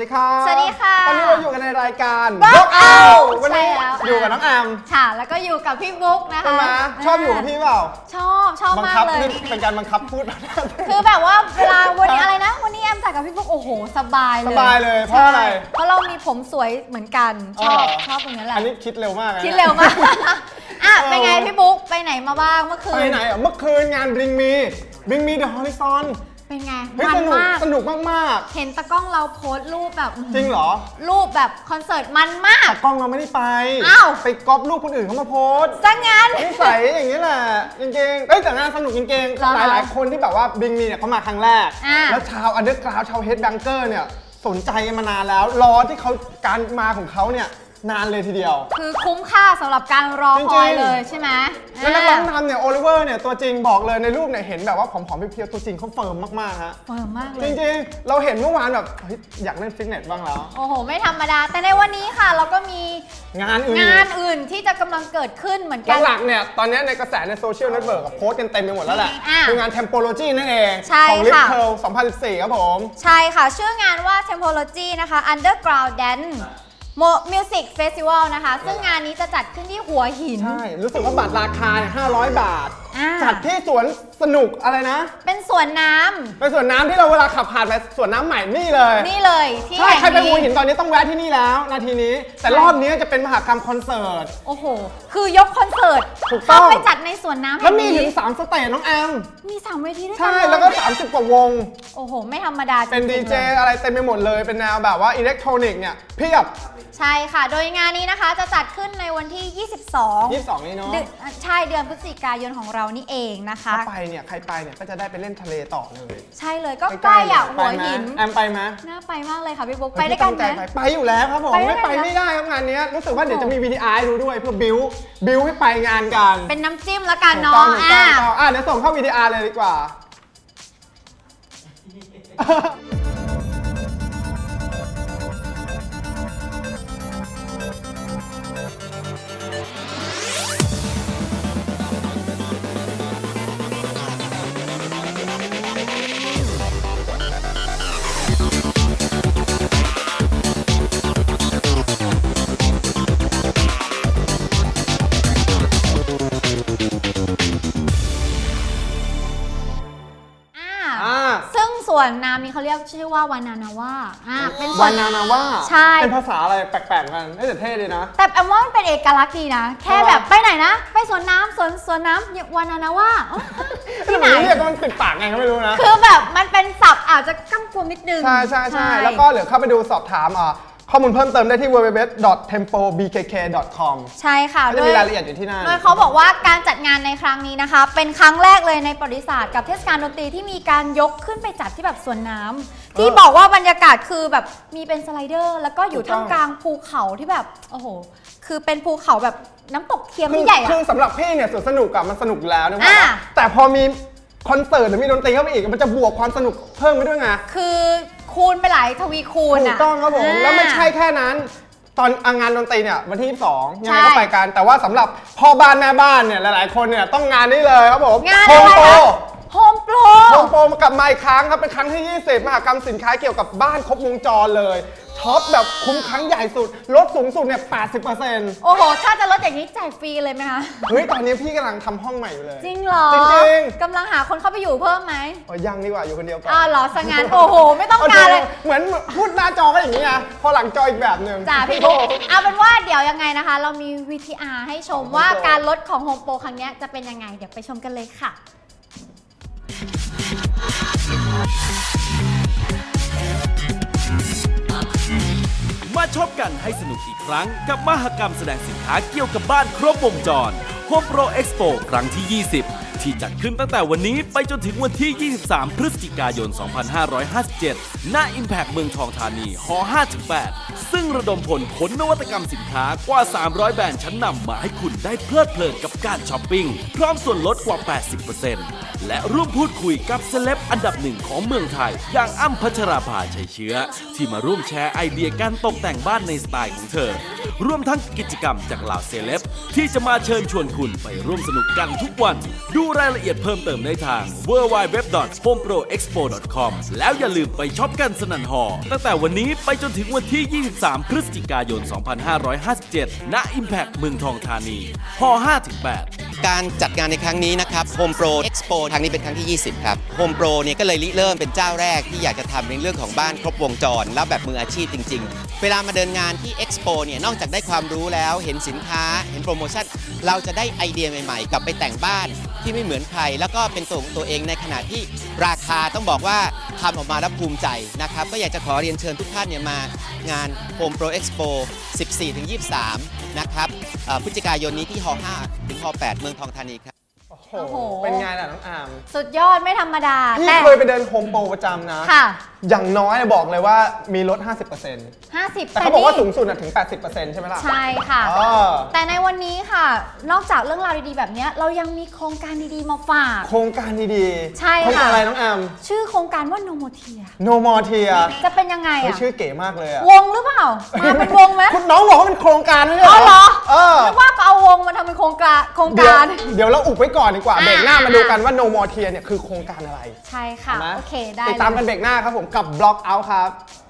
ดีครับสวัสดีค่ะวันนี้เราอยู่กันในรายการบล็อกเอาวันนี้อยู่กับน้องแอมค่ะแล้วก็อยู่กับพี่บุ๊กนะคะใช่ไหมชอบอยู่กับพี่เปล่าชอบมากเลยเป็นการบังคับพูดคือแบบว่าเวลาวันนี้อะไรนะวันนี้แอมจัดกับพี่บุ๊กโอ้โหสบายเลยเพราะอะไรเพราะเรามีผมสวยเหมือนกันชอบตรงนี้แหละอันนี้คิดเร็วมากคิดเร็วมากเป็นไงพี่บุ๊กไปไหนมาบ้างเมื่อคืนไปไหนเมื่อคืนงาน Bring Me The Horizon เป็นไงมันมากสนุกมากเห็นตะกล้องเราโพสต์รูปแบบจริงเหรอรูปแบบคอนเสิร์ตมันมากตะกล้องเราไม่ได้ไปไปก๊อปรูปคนอื่นเขามาโพสต์ซะงั้นนิสัยอย่างนี้แหละจริงๆแต่งานสนุกจริงๆหลายคนที่แบบว่า Bring Meเนี่ยเขามาครั้งแรกแล้วชาวอันเดอร์กราวด์ชาวเฮดแบงเกอร์เนี่ยสนใจกันมานานแล้วรอที่เขาการมาของเขาเนี่ยนานเลยทีเดียวคือคุ้มค่าสำหรับการรอคอยเลยใช่ไหมแล้วนักร้องนำเนี่ยโอลิเวอร์เนี่ยตัวจริงบอกเลยในรูปเนี่ยเห็นแบบว่าผอมๆเพียวๆตัวจริงเขาเฟิร์มมากๆฮะเฟิร์มมากเลยจริงๆเราเห็นเมื่อวานแบบอยากเล่นฟิตเนสบ้างแล้วโอ้โหไม่ธรรมดาแต่ในวันนี้ค่ะเราก็มีงานอื่นที่จะกำลังเกิดขึ้นเหมือนกันหลักๆเนี่ยตอนนี้ในกระแสในโซเชียลเน็ตเวิร์กโพสต์กันเต็มไปหมดแล้วแหละคืองาน Tempology นั่นเองของ Lip Curl 2014ครับผมใช่ค่ะชื่องานว่า Tempology นะคะ Underground Dance Music Festival นะคะซึ่งงานนี้จะจัดขึ้นที่หัวหินใช่รู้สึกว่าบัตรราคา500 บาทจัดที่สวนสนุกอะไรนะเป็นสวนน้ำเป็นสวนน้ำที่เราเวลาขับผ่านไปสวนน้ำใหม่นี่เลยที่ใช่ใครไปหัวหินตอนนี้ต้องแวะที่นี่แล้วนาทีนี้แต่รอบนี้จะเป็นมหกรรมคอนเสิร์ตโอ้โหคือยกคอนเสิร์ตเข้าไปจัดในสวนน้ำแล้วมีถึง3สเตจน้องแอมมี3เวทีด้วยกันใช่แล้วก็30กว่าวงโอ้โหไม่ธรรมดาเป็นดีเจอะไรเต็มไปหมดเลยเป็นแนวแบบว่าอิเล็กทรอนิกส์เนี่ยเพียบใช่ค่ะโดยงานนี้นะคะจะจัดขึ้นในวันที่22 นี่เนาะใช่เดือนพฤศจิกายนของเรานี่เองนะคะใครไปเนี่ยก็จะได้ไปเล่นทะเลต่อเลยใช่เลยก็ใกล้อ่ะหัวหินแอมไปไหมน่าไปมากเลยค่ะพี่บุ๊กไปได้กันไหมไปอยู่แล้วครับผมไม่ไปไม่ได้ครับงานนี้รู้สึกว่าเดี๋ยวจะมี VTR ดูด้วยเพื่อบิวให้ไปงานกันเป็นน้ำจิ้มแล้วกันเนาะเดี๋ยวส่งเข้า VTR เลยดีกว่าซึ่งสวนน้ำนี้เขาเรียกชื่อว่าวานานาว่าเป็นวานานาว่าใช่เป็นภาษาอะไรแปลกๆกันแต่เท่ดีนะแต่แอมว่ามันเป็นเอกลักษณ์ดีนะแค่แบบไปไหนนะไปสวนน้ำสวนน้ำวานานาว่าที่ไหนเรียกมันติดปากไงก็ไม่รู้นะคือแบบมันเป็นศัพท์อาจจะก้ำกวมนิดนึงใช่แล้วก็เหลือเข้าไปดูสอบถามข้อมูลเพิ่มเติมได้ที่ www.tempobkk.com ใช่ค่ะจะมีรายละเอียดอยู่ที่นั่นโดยเขาบอกว่าการจัดงานในครั้งนี้นะคะเป็นครั้งแรกเลยในประวัติศาสตร์กับเทศกาลดนตรีที่มีการยกขึ้นไปจัดที่แบบสวนน้ำที่บอกว่าบรรยากาศคือแบบมีเป็นสไลเดอร์แล้วก็อยู่ท่ามกลางภูเขาที่แบบโอ้โหคือเป็นภูเขาแบบน้ำตกเทียมที่ใหญ่คือสำหรับพี่เนี่ยสวนสนุกมันสนุกแล้วนะว่าแต่พอมีคอนเสิร์ตหรือมีดนตรีเข้าไปอีกมันจะบวกความสนุกเพิ่มไปด้วยไงคือคูณไปหลายทวีคูณถูกต้องครับผมแล้วไม่ใช่แค่นั้นตอนงานดนตรีเนี่ยวันที่22ยังไงก็ไปกันแต่ว่าสำหรับพ่อบ้านแม่บ้านเนี่ยหลายๆคนเนี่ยต้องงานนี้เลยครับผมโฮมโปรโฮมโปรกลับมาอีกครั้งครับเป็นครั้งที่20มหกรรมสินค้าเกี่ยวกับบ้านครบวงจรเลยช็อปแบบคุ้มครั้งใหญ่สุดลดสูงสุดเนี่ย 80% โอ้โหถ้าจะลดอย่างนี้จ่ายฟรีเลยไหมคะเฮ้ยตอนนี้พี่กำลังทำห้องใหม่อยู่เลยจริงเหรอจริงกำลังหาคนเข้าไปอยู่เพิ่มไหมยังดีกว่าอยู่คนเดียวก่อนเหรอสังงานโอ้โหไม่ต้องการเลยเหมือนพูดหน้าจอก็อย่างนี้ไงพอหลังจออีกแบบหนึ่งจ้าพี่บุ๊กเอาเป็นว่าเดี๋ยวยังไงนะคะเรามี VTR ให้ชมว่าการลดของโฮมโปรครั้งนี้จะเป็นยังไงเดี๋ยวไปชมกันเลยค่ะมาชมกันให้สนุกอีกครั้งกับมหกรรมแสดงสินค้าเกี่ยวกับบ้านครบวงจร Home Pro Expo ครั้งที่ 20 ที่จัดขึ้นตั้งแต่วันนี้ไปจนถึงวันที่ 23 พฤศจิกายน 2557 ณ Impact เมืองทองธานีฮ5-8 ซึ่งระดมผลขนนวัตกรรมสินค้ากว่า 300 แบรนด์ชั้นนำมาให้คุณได้เพลิดเพลินกับการช้อปปิ้งพร้อมส่วนลดกว่า 80% และร่วมพูดคุยกับเซเลบอันดับหนึ่งของเมืองไทยอย่างอ้ำพัชราภาชัยเชื้อที่มาร่วมแชร์ไอเดียการตกแต่งบ้านในสไตล์ของเธอรวมทั้งกิจกรรมจากเหล่าเซเลบที่จะมาเชิญชวนคุณไปร่วมสนุกกันทุกวันดูรายละเอียดเพิ่มเติมได้ทาง www.homeproexpo.com แล้วอย่าลืมไปช็อปกันสนั่นหอตั้งแต่วันนี้ไปจนถึงวันที่ 23 พฤศจิกายน 2557 ณ Impact เมืองทองธานีหอ 5-8 การจัดงานในครั้งนี้นะครับ Home Pro Expo ครั้งนี้เป็นครั้งที่ 20 ครับ Home Pro เนี่ยก็เลยริเริ่มเป็นเจ้าแรกที่อยากจะทำในเรื่องของบ้านครบวงจรแล้วแบบมืออาชีพจริงๆ เวลามาเดินงานที่ Expo เนี่ยนอกจากได้ความรู้แล้วเห็นสินค้าเห็นโปรโมชั่นเราจะได้ไอเดียใหม่ๆกลับไปแต่งบ้านที่ไม่เหมือนใครแล้วก็เป็นตัวของตัวเองในขณะที่ราคาต้องบอกว่าทำออกมาแล้วภูมิใจนะครับก็อยากจะขอเรียนเชิญทุกท่านเนี่ยมางาน Home Pro Expo 14-23 นะครับพฤศจิกายนนี้ที่ฮ5 ถึงฮ8 เมืองทองธานีครับโอ้โหเป็นไงล่ะน้องอามสุดยอดไม่ธรรมดาพี่เคยไปเดินโฮมโปรประจำนะค่ะอย่างน้อยบอกเลยว่ามีลด 50% แต่เขาบอกว่าสูงสุดถึง 80% ใช่ไหมล่ะใช่ค่ะแต่ในวันนี้ค่ะนอกจากเรื่องราวดีๆแบบนี้เรายังมีโครงการดีๆมาฝากโครงการดีๆใช่ค่ะโครงการอะไรน้องอามชื่อโครงการว่า No More Tear No More Tear จะเป็นยังไงชื่อเก๋มากเลยอะวงหรือเปล่ามาเป็นวงไหมคุณน้องบอกว่าเป็นโครงการไม่ใช่เหรอนึกว่าเอาวงมาทำเป็นโครงการเดี๋ยวเราอุบไว้ก่อนดีกว่าเบรกหน้ามาดูกันว่า No More Tear เนี่ยคือโครงการอะไรใช่ค่ะโอเคได้ติดตามกันเบรกหน้าครับผมกับ Block Out ครับ